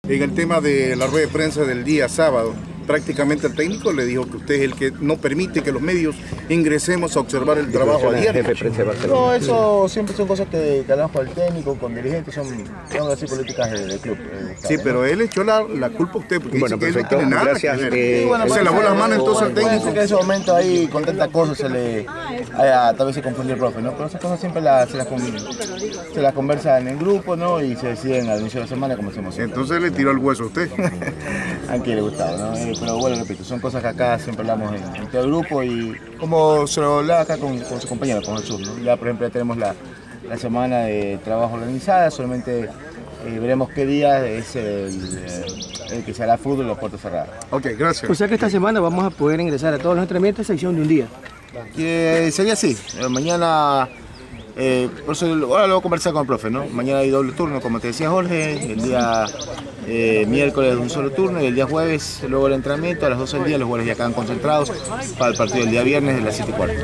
En el tema de la rueda de prensa del día sábado, prácticamente el técnico le dijo que usted es el que no permite que los medios ingresemos a observar el trabajo a diario. No, eso siempre son cosas que hablamos con el técnico, con dirigentes, son así políticas del club. Sí, pero él echó la culpa a usted, porque bueno, dice que perfecto, él no tiene nada gracias. que ver. Bueno, Se lavó las manos entonces al técnico. Que en ese momento ahí con tantas cosas tal vez se confundió el profe, ¿no? Pero esas cosas siempre se las conversa en el grupo, ¿no? Y se deciden al inicio de la semana como se emociona. Entonces le tiró el hueso a usted. Aunque le gustaba, ¿no? Pero bueno, repito, son cosas que acá siempre hablamos en todo el grupo y como se lo hablaba acá con su compañero, con Jesús, ¿no? Ya por ejemplo ya tenemos la semana de trabajo organizada, solamente veremos qué día es el que se hará fútbol a puerta cerrada. Ok, gracias. O sea que esta semana vamos a poder ingresar a todos los entrenamientos a excepción de un día. Que sería así, mañana, por eso ahora lo voy a conversar con el profe, ¿no? Mañana hay doble turno, como te decía Jorge, el día miércoles un solo turno y el día jueves luego el entrenamiento, a las 12 del día los jugadores ya quedan concentrados para el partido del día viernes de las 7:15.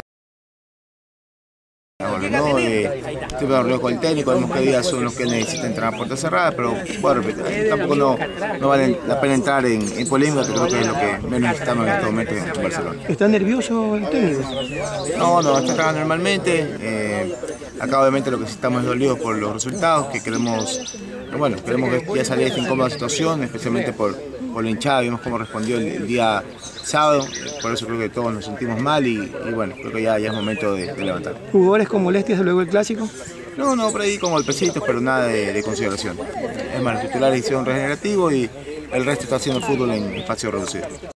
¿No? Siempre hablamos con el técnico, vemos qué días son los que necesitan entrar a puerta cerrada, pero bueno, tampoco no vale la pena entrar en polémica, que creo que es lo que menos necesitamos en este momento en Barcelona. ¿Está nervioso el técnico? No, está trabajando normalmente. Acá obviamente lo que estamos es dolidos por los resultados, que queremos que ya salir de esta incómoda situación, especialmente por la hinchada, vimos cómo respondió el día sábado, por eso creo que todos nos sentimos mal y bueno, creo que ya es momento de levantar. ¿Jugadores con molestias luego del clásico? No, por ahí con golpecitos, pero nada de consideración. Es más, los titulares hicieron regenerativo y el resto está haciendo fútbol en espacio reducido.